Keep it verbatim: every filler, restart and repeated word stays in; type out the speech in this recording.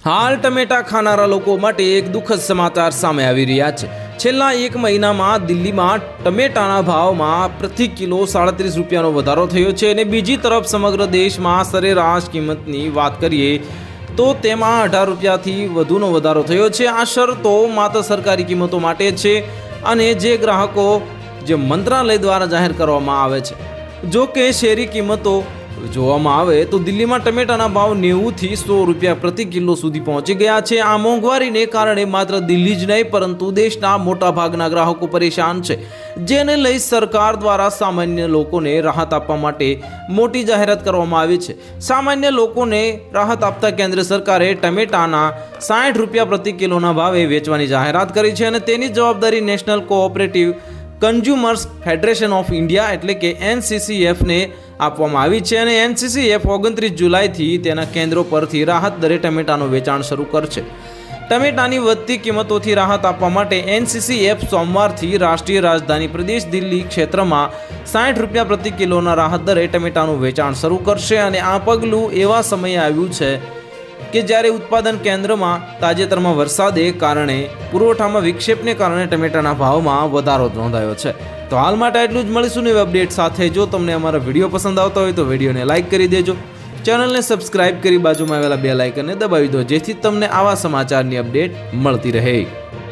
हाल टमेटा खानारा लोको माटे एक दुखद समाचार सामे आवी रह्या छे। छेल्ला एक महीनामां दिल्हीमां टमेटाना भावमां प्रति किलो साड़ीस रूपियानो वधारो थयो छे अने बीजी तरफ समग्र देशमां सरेराश किंमतनी वात करीए तो तेमां अठार रूपियाथी वधुनो वधारो थयो छे। आ शरतो मात्र सरकारी किंमतो माटे छे अने जे ग्राहको जे मंत्रालय द्वारा जाहेर करवामां आवे छे। जो के शेरी किंमतो જોવામાં આવે તો દિલ્હીમાં ટમેટાના ભાવ નેવું થી સો રૂપિયા પ્રતિ કિલો સુધી પહોંચી ગયા છે। આ મોંઘવારીને કારણે માત્ર દિલ્હી જ નહીં પરંતુ દેશના મોટા ભાગના ગ્રાહકો પરેશાન છે, જેને લઈ સરકાર દ્વારા સામાન્ય લોકોને રાહત આપવા માટે મોટી જાહેરાત કરવામાં આવી છે। સામાન્ય લોકોને રાહત આપતા કેન્દ્ર સરકારે ટમેટાના સાઠ રૂપિયા પ્રતિ કિલોના ભાવે વેચવાની જાહેરાત કરી છે અને તેની જવાબદારી national cooperative consumers federation of India એટલે કે એન સી સી એફ ને આપવામાં આવી છે અને એન સી સી એફ ઓગણત્રીસ જુલાઈથી તેના કેન્દ્રો પરથી રાહત દરે ટમેટાનું વેચાણ શરૂ કરશે। ટમેટાની વધતી કિંમતોથી રાહત આપવા માટે એન સી સી એફ સોમવારથી રાષ્ટ્રીય રાજધાની પ્રદેશ દિલ્હી ક્ષેત્રમાં સાઠ રૂપિયા પ્રતિ કિલોના રાહત દરે ટમેટાનું વેચાણ શરૂ કરશે અને આ પગલું એવા સમયે આવ્યું છે કે જ્યારે ઉત્પાદન કેન્દ્રમાં તાજેતરમાં વરસાદે કારણે પુરવઠામાં વિક્ષેપને કારણે ટમેટાના ભાવમાં વધારો નોંધાયો છે। તો હાલ માટે એટલું જ, મળીશું નવી અપડેટ સાથે। જો તમને અમારા વિડીયો પસંદ આવતા હોય તો વિડીયોને લાઇક કરી દેજો, ચેનલને સબસ્ક્રાઇબ કરી બાજુમાં આવેલા બેલ આઇકનને દબાવી દો, જેથી તમને આવા સમાચારની અપડેટ મળતી રહે।